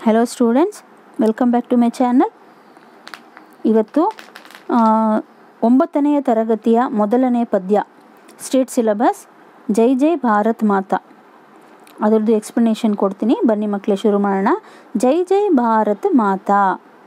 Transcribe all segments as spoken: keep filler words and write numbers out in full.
Hello students, welcome back to my channel. ಇವತ್ತು ಒಂಬತ್ತನೆಯ ತರಗತಿಯ ಮೊದಲನೇ ಪದ್ಯ ಸ್ಟೇಟ್ ಸಿಲೆಬಸ್ ಜೈ ಜೈ ಭಾರತ್ ಮಾತಾ, ಅದರದ್ದು ಎಕ್ಸ್ಪ್ಲನೇಷನ್ ಕೊಡ್ತೀನಿ. ಬನ್ನಿ ಮಕ್ಕಳೇ, ಶುರು ಮಾಡೋಣ. ಜೈ ಜೈ ಭಾರತ್ ಮಾತಾ,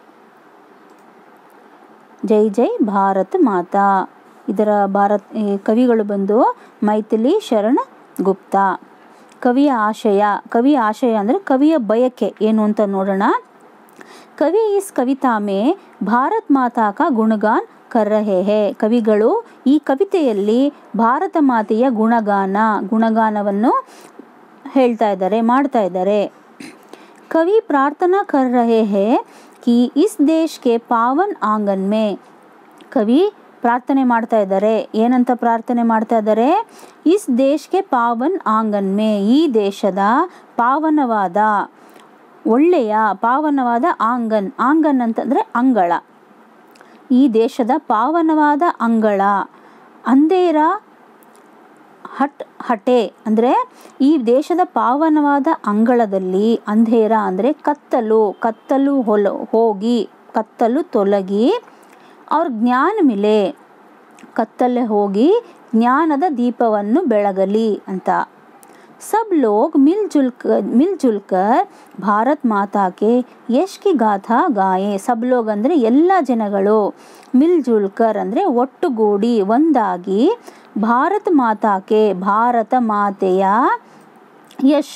ಜೈ ಜೈ ಭಾರತ್ ಮಾತಾ. ಇದರ ಭಾರತ್ ಕವಿಗಳು ಬಂದು ಮೈಥಿಲಿ ಶರಣ್ ಗುಪ್ತಾ. ಕವಿಯ ಆಶಯ, ಕವಿಯ ಆಶಯ ಅಂದರೆ ಕವಿಯ ಬಯಕೆ ಏನು ಅಂತ ನೋಡೋಣ. ಕವಿ ಇಸ್ ಕವಿತಾ ಮೇ ಭಾರತ್ ಮಾತಾ ಕಾ ಗುಣಗಾನ್ ಕರ್ ರಹೆ ಹೇ. ಕವಿಗಳು ಈ ಕವಿತೆಯಲ್ಲಿ ಭಾರತ ಮಾತೆಯ ಗುಣಗಾನ ಗುಣಗಾನವನ್ನು ಹೇಳ್ತಾ ಇದ್ದಾರೆ, ಮಾಡ್ತಾ ಇದ್ದಾರೆ. ಕವಿ ಪ್ರಾರ್ಥನಾ ಕರ್ ರಹೆ ಹೇ ಕಿ ಇಸ್ ದೇಶ್ ಕೆ ಪಾವನ್ ಆಂಗನ್ ಮೇ. ಕವಿ ಪ್ರಾರ್ಥನೆ ಮಾಡ್ತಾ ಇದ್ದಾರೆ. ಏನಂತ ಪ್ರಾರ್ಥನೆ ಮಾಡ್ತಾ ಇದ್ದಾರೆ? ಇಸ್ ದೇಶಕ್ಕೆ ಪಾವನ್ ಆಂಗನ್ ಮೇ, ಈ ದೇಶದ ಪಾವನವಾದ ಒಳ್ಳೆಯ ಪಾವನವಾದ ಆಂಗನ್. ಆಂಗನ್ ಅಂತಂದರೆ ಅಂಗಳ. ಈ ದೇಶದ ಪಾವನವಾದ ಅಂಗಳ. ಅಂಧೇರ ಹಟ್ ಹಟೆ ಅಂದರೆ ಈ ದೇಶದ ಪಾವನವಾದ ಅಂಗಳದಲ್ಲಿ. ಅಂಧೇರ ಅಂದರೆ ಕತ್ತಲು, ಕತ್ತಲು ಹೊಲ ಹೋಗಿ ಕತ್ತಲು ತೊಲಗಿ. ಅವ್ರ ಜ್ಞಾನ ಮಿಲೆ, ಕತ್ತಲೆ ಹೋಗಿ ಜ್ಞಾನದ ದೀಪವನ್ನು ಬೆಳಗಲಿ ಅಂತ. ಸಬ್ ಲೋಗ್ ಮಿಲ್ ಜುಲ್ಕರ್ ಮಿಲ್ ಜುಲ್ಕರ್ ಭಾರತ್ ಮಾತಾಕೆ ಯಶ್ ಕಿ ಗಾಥಾ ಗಾಯೆ. ಸಬ್ ಲೋಗ್ ಅಂದರೆ ಎಲ್ಲ ಜನಗಳು, ಮಿಲ್ ಜುಲ್ಕರ್ ಅಂದರೆ ಒಟ್ಟುಗೂಡಿ ಒಂದಾಗಿ, ಭಾರತ್ ಮಾತಾಕೆ ಭಾರತ ಮಾತೆಯ ಯಶ್.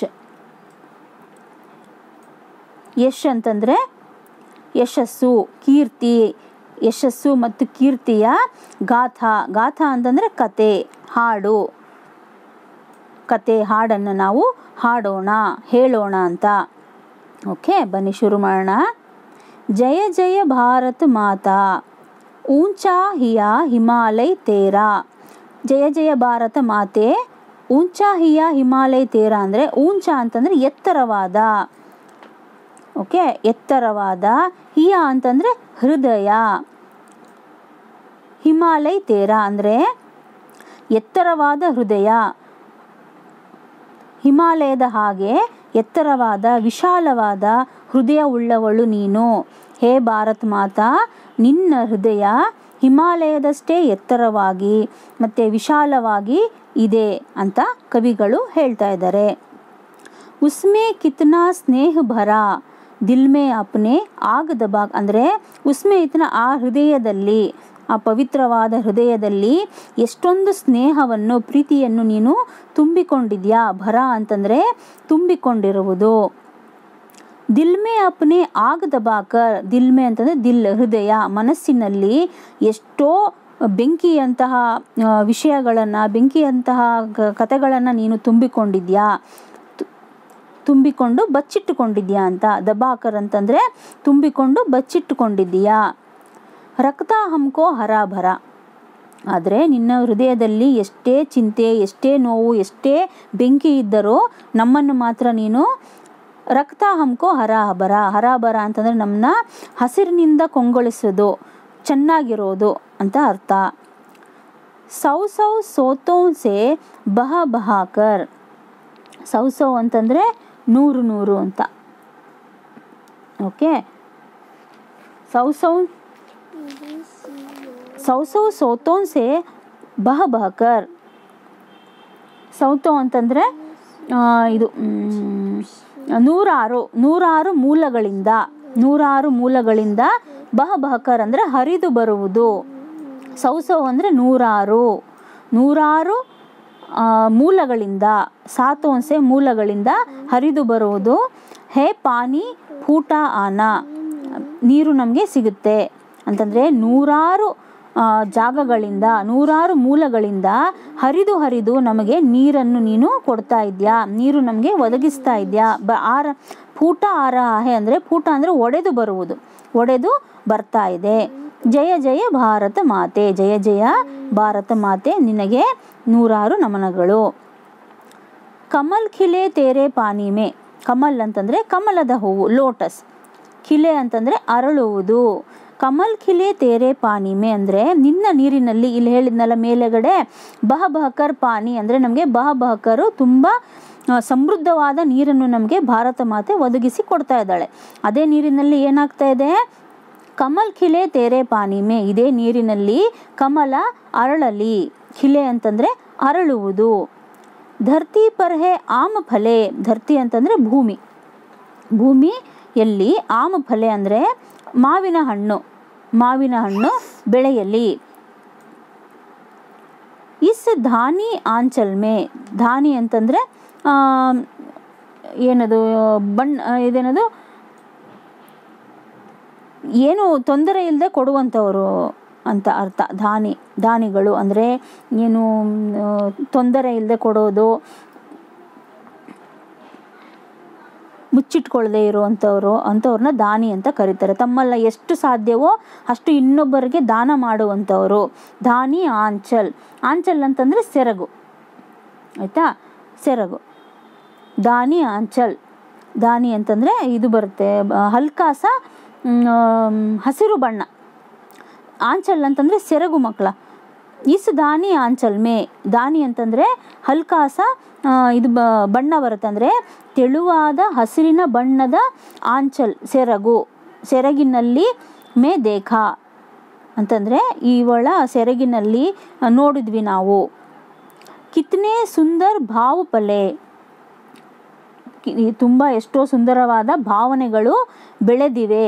ಯಶ್ ಅಂತಂದರೆ ಯಶಸ್ಸು, ಕೀರ್ತಿ. ಯಶಸ್ಸು ಮತ್ತು ಕೀರ್ತಿಯ ಗಾಥಾ. ಗಾಥಾ ಅಂತಂದರೆ ಕತೆ, ಹಾಡು. ಕತೆ ಹಾಡನ್ನು ನಾವು ಹಾಡೋಣ, ಹೇಳೋಣ ಅಂತ. ಓಕೆ, ಬನ್ನಿ ಶುರು ಮಾಡೋಣ. ಜಯ ಜಯ ಭಾರತ್ ಮಾತಾ ಊಂಚಾ ಹಿಯಾ ಹಿಮಾಲಯ ತೇರಾ. ಜಯ ಜಯ ಭಾರತ ಮಾತೆ ಊಂಚಾ ಹಿಯಾ ಹಿಮಾಲಯ ತೇರಾ ಅಂದರೆ ಊಂಚಾ ಅಂತಂದರೆ ಎತ್ತರವಾದ. ಓಕೆ, ಎತ್ತರವಾದ. ಹಿಯಾ ಅಂತಂದರೆ ಹೃದಯ. ಹಿಮಾಲಯ ತೇರಾ ಅಂದರೆ ಎತ್ತರವಾದ ಹೃದಯ. ಹಿಮಾಲಯದ ಹಾಗೆ ಎತ್ತರವಾದ ವಿಶಾಲವಾದ ಹೃದಯ ಉಳ್ಳವಳು ನೀನು. ಹೇ ಭಾರತ್ ಮಾತಾ, ನಿನ್ನ ಹೃದಯ ಹಿಮಾಲಯದಷ್ಟೇ ಎತ್ತರವಾಗಿ ಮತ್ತು ವಿಶಾಲವಾಗಿ ಇದೆ ಅಂತ ಕವಿಗಳು ಹೇಳ್ತಾ ಇದ್ದಾರೆ. ಉಸ್ಮೆ ಕಿತ್ನಾ ಸ್ನೇಹ ಭರಾ ದಿಲ್ ಮೇ ಅಪ್ನೆ ಆಗ್ ದಬಾಗ್ ಅಂದರೆ ಉಸ್ಮೆ ಇತನ ಆ ಹೃದಯದಲ್ಲಿ, ಆ ಪವಿತ್ರವಾದ ಹೃದಯದಲ್ಲಿ ಎಷ್ಟೊಂದು ಸ್ನೇಹವನ್ನು ಪ್ರೀತಿಯನ್ನು ನೀನು ತುಂಬಿಕೊಂಡಿದ್ಯಾ. ಭರ ಅಂತಂದರೆ ತುಂಬಿಕೊಂಡಿರುವುದು. ದಿಲ್ ಮೇ ಅಪ್ನೆ ಆಗ್ ದಬಾಕರ್. ದಿಲ್ ಮೇ ಅಂತಂದರೆ ದಿಲ್ ಹೃದಯ, ಮನಸ್ಸಿನಲ್ಲಿ ಎಷ್ಟೋ ಬೆಂಕಿಯಂತಹ ವಿಷಯಗಳನ್ನು, ಬೆಂಕಿಯಂತಹ ಕಥೆಗಳನ್ನು ನೀನು ತುಂಬಿಕೊಂಡಿದ್ಯಾ, ತುಂಬಿಕೊಂಡು ಬಚ್ಚಿಟ್ಟುಕೊಂಡಿದ್ಯಾ ಅಂತ. ದಬಾಕರ್ ಅಂತಂದರೆ ತುಂಬಿಕೊಂಡು ಬಚ್ಚಿಟ್ಟುಕೊಂಡಿದ್ದೀಯಾ. ರಕ್ತ ಹಮ್ಕೋ ಹರಾ ಭರ. ಆದರೆ ನಿನ್ನ ಹೃದಯದಲ್ಲಿ ಎಷ್ಟೇ ಚಿಂತೆ, ಎಷ್ಟೇ ನೋವು, ಎಷ್ಟೇ ಬೆಂಕಿ ಇದ್ದರೂ ನಮ್ಮನ್ನು ಮಾತ್ರ ನೀನು ರಕ್ತ ಹಮ್ಕೋ ಹರಾ ಭರ. ಹರಾ ಭರ ಅಂತಂದರೆ ನಮ್ಮನ್ನ ಹಸಿರಿನಿಂದ ಕೊಂಗೊಳಿಸೋದು, ಚೆನ್ನಾಗಿರೋದು ಅಂತ ಅರ್ಥ. ಸೌ ಸೌ ಸೋತೋನ್ಸೆ ಬಹ ಬಹಾಕರ್. ಸೌ ಸೌ ಅಂತಂದರೆ ನೂರು ನೂರು ಅಂತ. ಓಕೆ, ಸೌ ಸೌ ಸೌ ಸೌ ಸೋತೋನ್ ಸೆ ಬಹ ಬಹಕರ್. ಸೌತೋ ಅಂತಂದರೆ ಇದು ನೂರಾರು ನೂರಾರು ಮೂಲಗಳಿಂದ, ನೂರಾರು ಮೂಲಗಳಿಂದ. ಬಹ ಬಹಕರ್ ಅಂದರೆ ಹರಿದು ಬರುವುದು. ಸೌ ಸೌ ಅಂದರೆ ನೂರಾರು, ನೂರಾರು ಮೂಲಗಳಿಂದ. ಸಾತೋನ್ಸೆ ಮೂಲಗಳಿಂದ ಹರಿದು ಬರುವುದು. ಹೇ ಪಾನಿ ಫೂಟ ಆನ, ನೀರು ನಮಗೆ ಸಿಗುತ್ತೆ ಅಂತಂದರೆ ನೂರಾರು ಜಾಗಗಳಿಂದ, ನೂರಾರು ಮೂಲಗಳಿಂದ ಹರಿದು ಹರಿದು ನಮಗೆ ನೀರನ್ನು ನೀನು ಕೊಡ್ತಾ ಇದೆಯಾ, ನೀರು ನಮಗೆ ಒದಗಿಸ್ತಾ ಇದೆಯಾ. ಬ ಆರ ಫೂಟ ಆರ ಆಹೆ ಅಂದರೆ ಫೂಟ ಅಂದರೆ ಒಡೆದು ಬರುವುದು, ಒಡೆದು ಬರ್ತಾ ಇದೆ. ಜಯ ಜಯ ಭಾರತ ಮಾತೆ, ಜಯ ಜಯ ಭಾರತ ಮಾತೆ, ನಿನಗೆ ನೂರಾರು ನಮನಗಳು. ಕಮಲ್ ಖಿಲೆ ತೇರೆ ಪಾನಿ ಮೇ. ಕಮಲ್ ಅಂತಂದರೆ ಕಮಲದ ಹೂವು, ಲೋಟಸ್. ಖಿಲೆ ಅಂತಂದರೆ ಅರಳುವುದು. ಕಮಲ್ ಖಿಲೆ ತೇರೆ ಪಾನಿ ಮೇ ಅಂದರೆ ನಿನ್ನ ನೀರಿನಲ್ಲಿ. ಇಲ್ಲಿ ಹೇಳಿದ್ನಲ್ಲ ಮೇಲೆಗಡೆ ಬಹ ಬಹಕರ್ ಪಾನಿ ಅಂದರೆ ನಮಗೆ ಬಹ ಬಹಕರು ತುಂಬ ಸಮೃದ್ಧವಾದ ನೀರನ್ನು ನಮಗೆ ಭಾರತ ಮಾತೆ ಒದಗಿಸಿ ಕೊಡ್ತಾ ಇದ್ದಾಳೆ. ಅದೇ ನೀರಿನಲ್ಲಿ ಏನಾಗ್ತಾ ಇದೆ, ಕಮಲ್ ಖಿಲೆ ತೇರೆ ಪಾನಿ ಮೇ, ಇದೇ ನೀರಿನಲ್ಲಿ ಕಮಲ ಅರಳಲಿ. ಖಿಲೆ ಅಂತಂದರೆ ಅರಳುವುದು. ಧರ್ತಿ ಪರ್ ಹೇ ಆಮ ಫಲೆ, ಧರ್ತಿ ಅಂತಂದರೆ ಭೂಮಿ, ಭೂಮಿಯಲ್ಲಿ ಆಮ ಫಲೆ ಅಂದರೆ ಮಾವಿನ ಹಣ್ಣು, ಮಾವಿನ ಹಣ್ಣು ಬೆಳೆಯಲಿ. ಇಸ್ ಧಾನಿ ಆಂಚಲ್ ಮೇ, ಧಾನಿ ಅಂತಂದರೆ ಏನದು ಬಣ್ಣ, ಇದೇನದು ಏನು ತೊಂದರೆ ಇಲ್ಲದೆ ಕೊಡುವಂಥವರು ಅಂತ ಅರ್ಥ. ಧಾನಿ, ಧಾನಿಗಳು ಅಂದರೆ ಏನು ತೊಂದರೆ ಇಲ್ಲದೆ ಕೊಡೋದು, ಮುಚ್ಚಿಟ್ಕೊಳ್ಳದೆ ಇರುವಂಥವ್ರು ಅಂಥವ್ರನ್ನ ದಾನಿ ಅಂತ ಕರೀತಾರೆ. ತಮ್ಮಲ್ಲ ಎಷ್ಟು ಸಾಧ್ಯವೋ ಅಷ್ಟು ಇನ್ನೊಬ್ಬರಿಗೆ ದಾನ ಮಾಡುವಂಥವರು. ಧಾನಿ ಆಂಚಲ್, ಆಂಚಲ್ ಅಂತಂದರೆ ಸೆರಗು, ಆಯಿತಾ, ಸೆರಗು. ದಾನಿ ಆಂಚಲ್, ದಾನಿ ಅಂತಂದರೆ ಇದು ಬರುತ್ತೆ ಹಲ್ಕಾಸ ಹಸಿರು ಬಣ್ಣ. ಆಂಚಲ್ ಅಂತಂದರೆ ಸೆರಗು ಮಕ್ಕಳ. ಇಸ್ ದಾನಿ ಆಂಚಲ್ ಮೇ, ದಾನಿ ಅಂತಂದರೆ ಹಲ್ಕಾಸ ಇದು ಬಣ್ಣ ಬರುತ್ತೆ, ಅಂದರೆ ತೆಳುವಾದ ಹಸಿರಿನ ಬಣ್ಣದ ಆಂಚಲ್ ಸೆರಗು, ಸೆರಗಿನಲ್ಲಿ ಮೇ ದೇಖಾ ಅಂತಂದರೆ ಇವಳ ಸೆರಗಿನಲ್ಲಿ ನೋಡಿದ್ವಿ ನಾವು. ಕಿತ್ನೆ ಸುಂದರ್ ಭಾವ್ ಪಲೆ, ತುಂಬ ಎಷ್ಟೋ ಸುಂದರವಾದ ಭಾವನೆಗಳು ಬೆಳೆದಿವೆ.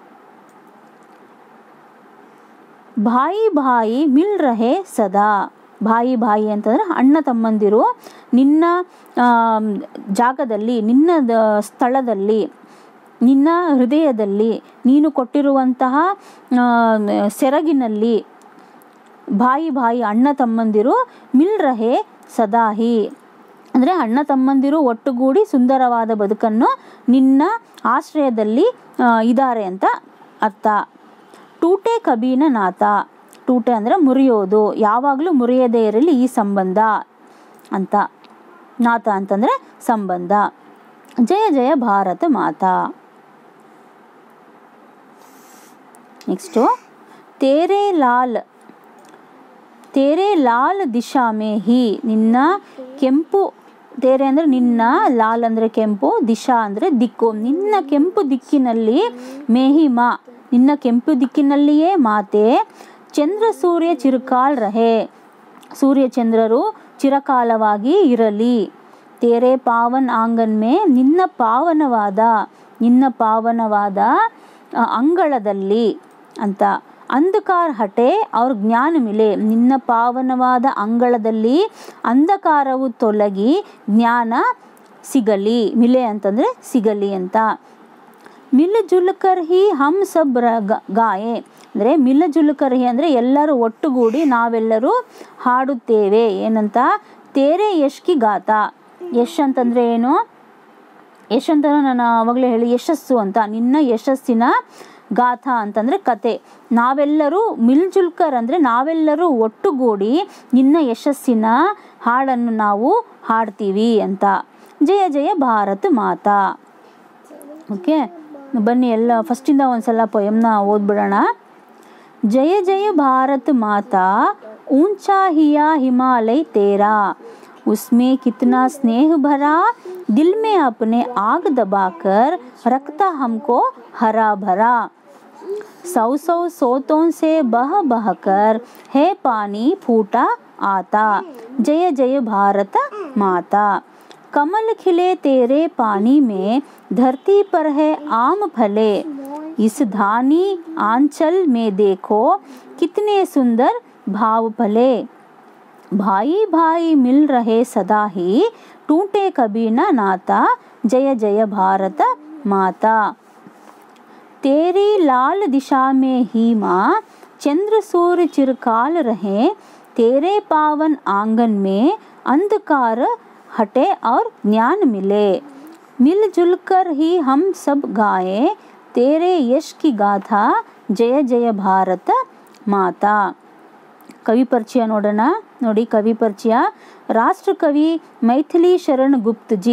ಭಾಯಿ ಭಾಯಿ ಮಿಲ್ ರಹೆ ಸದಾ, ಭಾಯಿ ಭಾಯಿ ಅಂತಂದರೆ ಅಣ್ಣ ತಮ್ಮಂದಿರು ನಿನ್ನ ಜಾಗದಲ್ಲಿ, ನಿನ್ನ ಸ್ಥಳದಲ್ಲಿ, ನಿನ್ನ ಹೃದಯದಲ್ಲಿ, ನೀನು ಕೊಟ್ಟಿರುವಂತಹ ಸೆರಗಿನಲ್ಲಿ ಭಾಯಿ ಭಾಯಿ ಅಣ್ಣ ತಮ್ಮಂದಿರು ಮಿಲ್ ರಹೆ ಸದಾಹಿ ಅಂದರೆ ಅಣ್ಣ ತಮ್ಮಂದಿರು ಒಟ್ಟುಗೂಡಿ ಸುಂದರವಾದ ಬದುಕನ್ನು ನಿನ್ನ ಆಶ್ರಯದಲ್ಲಿ ಇದ್ದಾರೆ ಅಂತ ಅರ್ಥ. ಟೂಟೆ ಕಬೀನ ನಾತ, ಟೂಟೆ ಅಂದರೆ ಮುರಿಯೋದು, ಯಾವಾಗಲೂ ಮುರಿಯದೇ ಇರಲಿ ಈ ಸಂಬಂಧ ಅಂತ. ನಾತ ಅಂತಂದರೆ ಸಂಬಂಧ. ಜಯ ಜಯ ಭಾರತ ಮಾತಾ. ನೆಕ್ಸ್ಟು ತೇರೆ ಲಾಲ್, ತೇರೆ ಲಾಲ್ ದಿಶಾ ಮೇ ಹಿ, ನಿನ್ನ ಕೆಂಪು, ತೇರೆ ಅಂದರೆ ನಿನ್ನ, ಲಾಲ್ ಅಂದರೆ ಕೆಂಪು, ದಿಶಾ ಅಂದರೆ ದಿಕ್ಕು, ನಿನ್ನ ಕೆಂಪು ದಿಕ್ಕಿನಲ್ಲಿ, ಮೇಹಿಮಾ ನಿನ್ನ ಕೆಂಪು ದಿಕ್ಕಿನಲ್ಲಿಯೇ ಮಾತೆ, ಚಂದ್ರ ಸೂರ್ಯ ಚಿರಕಾಲ್ ರಹೆ ಸೂರ್ಯ ಚಂದ್ರರು ಚಿರಕಾಲವಾಗಿ ಇರಲಿ. ತೇರೆ ಪಾವನ್ ಆಂಗನ್ ಮೇ, ನಿನ್ನ ಪಾವನವಾದ, ನಿನ್ನ ಪಾವನವಾದ ಅಂಗಳದಲ್ಲಿ ಅಂತ. ಅಂಧಕಾರ ಹಟೆ ಅವ್ರ ಜ್ಞಾನ ಮಿಲೆ, ನಿನ್ನ ಪಾವನವಾದ ಅಂಗಳದಲ್ಲಿ ಅಂಧಕಾರವು ತೊಲಗಿ ಜ್ಞಾನ ಸಿಗಲಿ. ಮಿಲೆ ಅಂತಂದರೆ ಸಿಗಲಿ ಅಂತ. ಮಿಲ್ ಜುಲ್ಕರ್ ಹಿ ಹಮ್ ಸಬ್ ಗಾಯೆ ಅಂದರೆ ಮಿಲ್ ಜುಲ್ಕರ್ ಹಿ ಅಂದರೆ ಎಲ್ಲರೂ ಒಟ್ಟುಗೂಡಿ ನಾವೆಲ್ಲರೂ ಹಾಡುತ್ತೇವೆ. ಏನಂತ, ತೇರೆ ಯಶ್ ಕಿ ಗಾತ, ಯಶ್ ಅಂತಂದರೆ ಏನು, ಯಶ್ ಅಂತ ನಾನು ಆವಾಗಲೇ ಹೇಳಿ ಯಶಸ್ಸು ಅಂತ, ನಿನ್ನ ಯಶಸ್ಸಿನ ಗಾಥಾ ಅಂತಂದರೆ ಕತೆ. ನಾವೆಲ್ಲರೂ ಮಿಲ್ಜುಲ್ಕರ್ ಅಂದರೆ ನಾವೆಲ್ಲರೂ ಒಟ್ಟುಗೂಡಿ ನಿನ್ನ ಯಶಸ್ಸಿನ ಹಾಡನ್ನು ನಾವು ಹಾಡ್ತೀವಿ ಅಂತ. ಜಯ ಜಯ ಭಾರತ ಮಾತಾ. ಓಕೆ, ಬನ್ನಿ ಎಲ್ಲ ಫಸ್ಟಿಂದ ಒಂದ್ಸಲ ಪೊಯಮ್ನ ಓದ್ಬಿಡೋಣ. ಜಯ ಜಯ ಭಾರತ ಮಾತಾ, ऊंचा हिया हिमालय तेरा, उसमें कितना स्नेह भरा, दिल में अपने आग दबाकर रखता हमको हरा भरा. सौ सौ सोतों से बह बह कर है पानी फूटा आता, जय जय भारत माता. कमल खिले तेरे पानी में, धरती पर है आम फले, इस धानी आंचल में देखो कितने सुंदर भाव फले. भाई भाई मिल रहे सदा ही, टूटे कभी न नाता, जय जय भारत माता. तेरी लाल दिशा में ही माँ, चंद्र सूर्य चिरकाल रहे, तेरे पावन आंगन में अंधकार हटे और ज्ञान मिले. मिलजुल कर ही हम सब गाए, तेरे यश की गाथा, जय जय भारत माता. ಕವಿ ಪರಿಚಯ ನೋಡೋಣ. ನೋಡಿ ಕವಿ ಪರಿಚಯ. ರಾಷ್ಟ್ರ ಕವಿ ಮೈಥಿಲಿ ಶರಣ್ ಗುಪ್ತ ಜಿ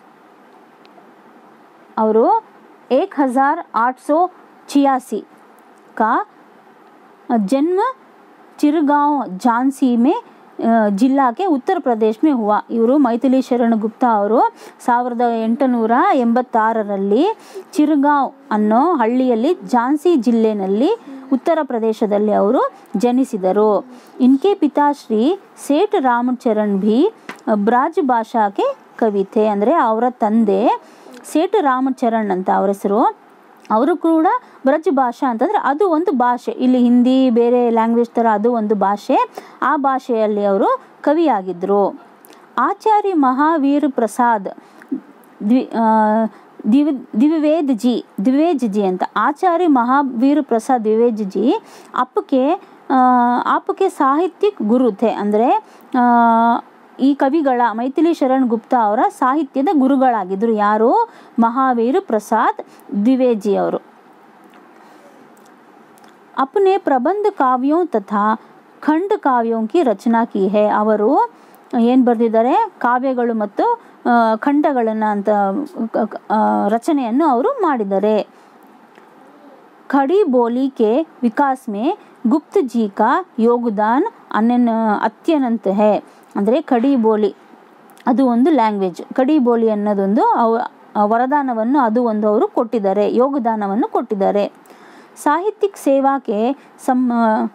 ಅವರು एक हजार आठ सौ छियासी का जन्म चिरगांव झांसी में जिला के उत्तर प्रदेश में हुआ. ಇವರು ಮೈಥಿಲಿ ಶರಣ್ ಗುಪ್ತಾ ಅವರು ಸಾವಿರದ ಎಂಟುನೂರ ಎಂಬತ್ತಾರರಲ್ಲಿ ಚಿರಗಾಂವ್ ಅನ್ನೋ ಹಳ್ಳಿಯಲ್ಲಿ ಝಾನ್ಸಿ ಜಿಲ್ಲೆನಲ್ಲಿ ಉತ್ತರ ಪ್ರದೇಶದಲ್ಲಿ ಅವರು ಜನಿಸಿದರು. ಇನ್ಕೆ ಪಿತಾಶ್ರೀ ಸೇಠ್ ರಾಮಚರಣ್ ಭಿ ಬ್ರಾಜ್ ಭಾಷಾಕ್ಕೆ ಕವಿ ಥೆ. ಅಂದರೆ ಅವರ ತಂದೆ ಸೇಠ್ ರಾಮಚರಣ್ ಅಂತ ಅವರ ಹೆಸರು. ಅವರು ಕೂಡ ಬ್ರಜ್ ಭಾಷಾ ಅಂತಂದರೆ ಅದು ಒಂದು ಭಾಷೆ, ಇಲ್ಲಿ ಹಿಂದಿ ಬೇರೆ ಲ್ಯಾಂಗ್ವೇಜ್ ಥರ ಅದು ಒಂದು ಭಾಷೆ, ಆ ಭಾಷೆಯಲ್ಲಿ ಅವರು ಕವಿಯಾಗಿದ್ದರು. ಆಚಾರ್ಯ ಮಹಾವೀರ್ ಪ್ರಸಾದ್ ದ್ವಿ ದಿವ್ द्विवेद जी द्विवेद जी ಅಂತ ಆಚಾರ್ಯ ಮಹಾವೀರ್ ಪ್ರಸಾದ್ द्विवेद जी आपके आपके ಸಾಹಿತ್ಯಿಕ್ ಗುರು ಥೆ. ಅಂದರೆ ಈ ಕವಿಗಳ ಮೈಥಿಲಿ ಶರಣ್ ಗುಪ್ತಾ ಅವರ ಸಾಹಿತ್ಯದ ಗುರುಗಳಾಗಿದ್ದರು. ಯಾರು? ಮಹಾವೀರ್ ಪ್ರಸಾದ್ द्विवेद जी ಅವರು. अपने ಪ್ರಬಂಧ ಕಾವ್ಯೋं तथा ಖಂಡ ಕಾವ್ಯೋं की रचना की है. ಅವರು ಏನು ಬರೆದಿದ್ದಾರೆ? ಕಾವ್ಯಗಳು ಮತ್ತು ಖಂಡಗಳನ್ನು ಅಂತ ರಚನೆಯನ್ನು ಅವರು ಮಾಡಿದ್ದಾರೆ. खड़ी बोली के विकास में गुप्त जी का योगदान अनन अत्यनंत है. ಅಂದರೆ ಖಡಿ ಬೋಲಿ ಅದು ಒಂದು ಲ್ಯಾಂಗ್ವೇಜ್, ಖಡಿ ಬೋಲಿ ಅನ್ನೋದೊಂದು ಅವ ವರದಾನವನ್ನು ಅದು ಒಂದು ಅವರು ಕೊಟ್ಟಿದ್ದಾರೆ, ಯೋಗದಾನವನ್ನು ಕೊಟ್ಟಿದ್ದಾರೆ. ಸಾಹಿತ್ಯಿಕ ಸೇವಾಕ್ಕೆ ಸಮ್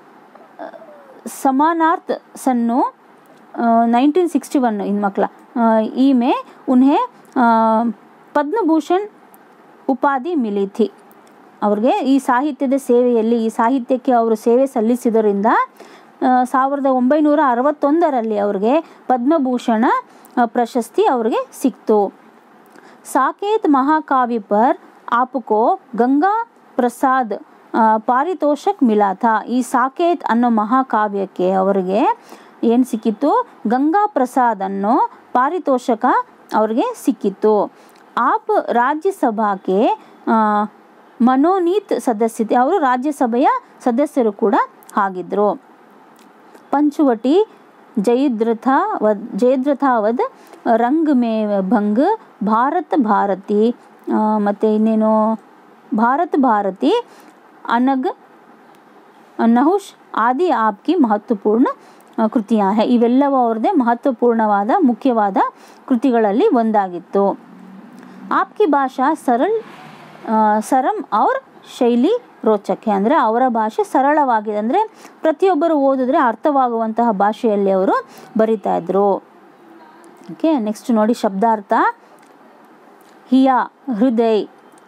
ಸಮಾನಾರ್ಥ ಸನ್ನು ನೈನ್ಟೀನ್ ಸಿಕ್ಸ್ಟಿ ಒನ್ इन ಮಕ್ಕಳ ಈ ಮೇ ಉನ್ಹೆ ಪದ್ಮಭೂಷಣ್ ಉಪಾಧಿ ಮಿಲಿ ಥಿ. ಅವ್ರಿಗೆ ಈ ಸಾಹಿತ್ಯದ ಸೇವೆಯಲ್ಲಿ ಈ ಸಾಹಿತ್ಯಕ್ಕೆ ಅವರು ಸೇವೆ ಸಲ್ಲಿಸಿದರಿಂದ ಸಾವಿರದ ಒಂಬೈನೂರ ಅರವತ್ತೊಂದರಲ್ಲಿ ಅವ್ರಿಗೆ ಪದ್ಮಭೂಷಣ ಪ್ರಶಸ್ತಿ ಅವ್ರಿಗೆ ಸಿಕ್ತು. ಸಾಕೇತ್ ಮಹಾಕಾವ್ಯ ಪರ್ ಆಪ್ಕೋ ಗಂಗಾ ಪ್ರಸಾದ್ ಪಾರಿತೋಷಕ್ ಮಿಲಾ ಥಾ. ಈ ಸಾಕೇತ್ ಅನ್ನೋ ಮಹಾಕಾವ್ಯಕ್ಕೆ ಅವರಿಗೆ ಏನು ಸಿಕ್ಕಿತ್ತು? ಗಂಗಾ ಪ್ರಸಾದ್ ಅನ್ನೋ ಪಾರಿತೋಷಕ ಅವ್ರಿಗೆ ಸಿಕ್ಕಿತ್ತು. ಆಪ್ ರಾಜ್ಯಸಭಾಕ್ಕೆ ಮನೋನೀತ್ ಸದಸ್ಯತೆ, ಅವರು ರಾಜ್ಯಸಭೆಯ ಸದಸ್ಯರು ಕೂಡ ಆಗಿದ್ದರು. पंचवटी जयद्रथावध जयद्रथावध रंग में भंग भारत भारती ಮತ್ತು ಇನ್ನೇನು ಭಾರತ ಭಾರತಿ ಅನಗ್ ನಹುಷ್ ಆದಿ ಆಪ್ಕಿ ಮಹತ್ವಪೂರ್ಣ ಕೃತಿಯಾ ಹೈ. ಇವೆಲ್ಲವೂ ಅವ್ರದ್ದೇ ಮಹತ್ವಪೂರ್ಣವಾದ ಮುಖ್ಯವಾದ ಕೃತಿಗಳಲ್ಲಿ ಒಂದಾಗಿತ್ತು. ಆಪ್ಕಿ ಭಾಷಾ ಸರಳ್ ಸರಮ್ ಔರ್ ಶೈಲಿ ರೋಚಕೆ. ಅಂದರೆ ಅವರ ಭಾಷೆ ಸರಳವಾಗಿದೆ, ಅಂದರೆ ಪ್ರತಿಯೊಬ್ಬರು ಓದಿದ್ರೆ ಅರ್ಥವಾಗುವಂತಹ ಭಾಷೆಯಲ್ಲಿ ಅವರು ಬರಿತಾ ಇದ್ರು. ಓಕೆ, ನೆಕ್ಸ್ಟ್ ನೋಡಿ ಶಬ್ದಾರ್ಥ. ಹಿಯಾ ಹೃದಯ,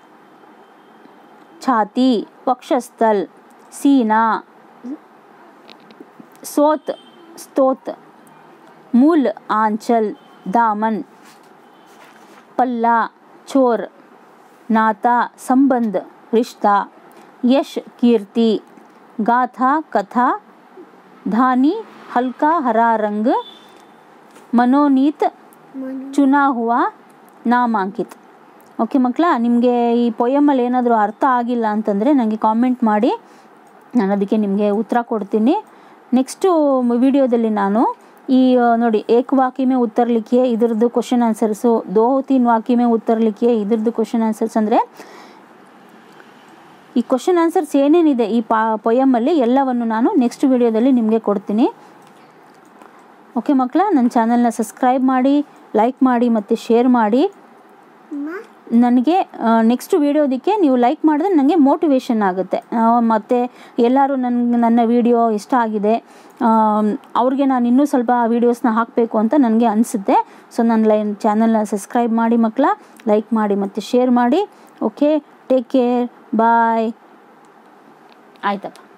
ಛಾತಿ, ವಕ್ಷಸ್ಥಲ್, ಸೀನಾ, ಸೋತ್ ಸ್ತೋತ್, ಮೂಲ್ ಆಂಚಲ್, दामन, पल्ला चोर, नाता संबंध रिश्ता, यश कीर्ति, गाथा कथा, धानी हल्का हरा रंग, मनोनीत चुना हुआ ನಾಮಾಂಕಿತ್. ಓಕೆ ಮಕ್ಕಳ, ನಿಮಗೆ ಈ ಪೊಯಮಲ್ಲಿ ಏನಾದರೂ ಅರ್ಥ ಆಗಿಲ್ಲ ಅಂತಂದರೆ ನನಗೆ ಕಾಮೆಂಟ್ ಮಾಡಿ, ನಾನು ಅದಕ್ಕೆ ನಿಮಗೆ ಉತ್ತರ ಕೊಡ್ತೀನಿ. ನೆಕ್ಸ್ಟು ವಿಡಿಯೋದಲ್ಲಿ ನಾನು ಈ ನೋಡಿ ಏಕ್ ವಾಕ್ಯ ಮೇ ಉತ್ತರ ಲಿಖಿಯೇ ಇದ್ರದ್ದು ಕ್ವಶನ್ ಆನ್ಸರ್ಸು, ದೋ ತೀನ್ ವಾಕ್ಯ ಮೇ ಉತ್ತರ ಲಿಖಿಯೇ ಇದ್ರದ್ದು ಕ್ವಶನ್ ಆನ್ಸರ್ಸ್, ಅಂದರೆ ಈ ಕ್ವಶನ್ ಆನ್ಸರ್ಸ್ ಏನೇನಿದೆ ಈ ಪಾ ಪೊಯಮಲ್ಲಿ ಎಲ್ಲವನ್ನು ನಾನು ನೆಕ್ಸ್ಟ್ ವಿಡಿಯೋದಲ್ಲಿ ನಿಮಗೆ ಕೊಡ್ತೀನಿ. ಓಕೆ ಮಕ್ಕಳ, ನನ್ನ ಚಾನಲ್ನ ಸಬ್ಸ್ಕ್ರೈಬ್ ಮಾಡಿ, ಲೈಕ್ ಮಾಡಿ ಮತ್ತು ಶೇರ್ ಮಾಡಿ. ನನಗೆ ನೆಕ್ಸ್ಟ್ ವೀಡಿಯೋದಕ್ಕೆ ನೀವು ಲೈಕ್ ಮಾಡಿದ್ರೆ ನನಗೆ ಮೋಟಿವೇಶನ್ ಆಗುತ್ತೆ. ಮತ್ತು ಎಲ್ಲರೂ ನನ್ನ ನನ್ನ ವಿಡಿಯೋ ಇಷ್ಟ ಆಗಿದೆ, ಅವ್ರಿಗೆ ನಾನು ಇನ್ನೂ ಸ್ವಲ್ಪ ವೀಡಿಯೋಸ್ನ ಹಾಕಬೇಕು ಅಂತ ನನಗೆ ಅನಿಸುತ್ತೆ. ಸೊ ನನ್ನ ಲೈ ಚಾನಲ್ನ ಸಬ್ಸ್ಕ್ರೈಬ್ ಮಾಡಿ ಮಕ್ಕಳ, ಲೈಕ್ ಮಾಡಿ ಮತ್ತು ಶೇರ್ ಮಾಡಿ. Okay, take care, bye. ಆಯ್ತಪ್ಪ.